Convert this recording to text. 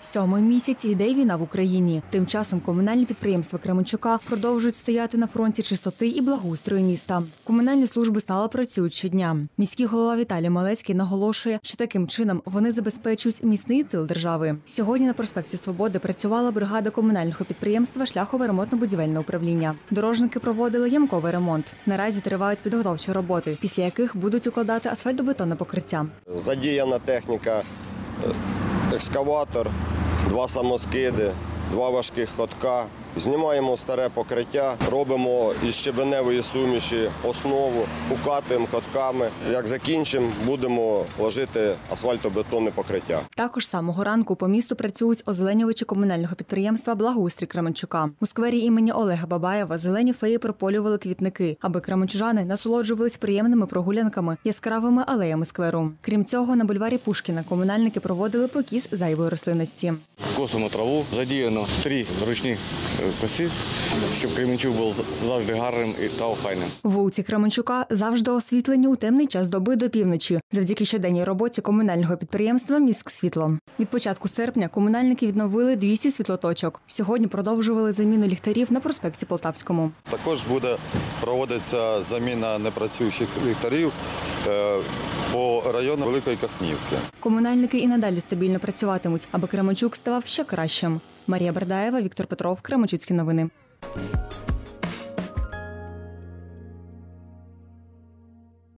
7-й місяць йде війна в Україні. Тим часом комунальні підприємства Кременчука продовжують стояти на фронті чистоти і благоустрою міста. Комунальні служби стало працюють щодня. Міський голова Віталій Малецький наголошує, що таким чином вони забезпечують міцний тил держави. Сьогодні на проспекті Свободи працювала бригада комунального підприємства «Шляхове ремонтно-будівельне управління». Дорожники проводили ямковий ремонт. Наразі тривають підготовчі роботи, після яких будуть укладати асфальтобетонне покриття. Задіяна техніка, екскаватор, 2 самоскиди, 2 важких котка. Знімаємо старе покриття, робимо із щебеневої суміші основу, укатуємо котками. Як закінчимо, будемо ложити асфальтобетонне покриття. Також з самого ранку по місту працюють озеленювачі комунального підприємства «Благоустрій Кременчука». У сквері імені Олега Бабаєва зелені феї прополювали квітники, аби кременчужани насолоджувались приємними прогулянками яскравими алеями скверу. Крім цього, на бульварі Пушкіна комунальники проводили покіс зайвої рослинності. Косимо траву, задіяно 3 ручні коси, щоб Кременчук був завжди гарним та охайним. Вулиці Кременчука завжди освітлені у темний час доби до півночі, завдяки щоденній роботі комунального підприємства «Міськсвітло». Від початку серпня комунальники відновили 200 світлоточок. Сьогодні продовжували заміну ліхтарів на проспекті Полтавському. Також буде проводитися заміна непрацюючих ліхтарів по району Великої Кахнівки. Комунальники і надалі стабільно працюватимуть, аби Кременчук ставав ще кращим. Марія Бердаєва, Віктор Петров, Кременчуцькі новини.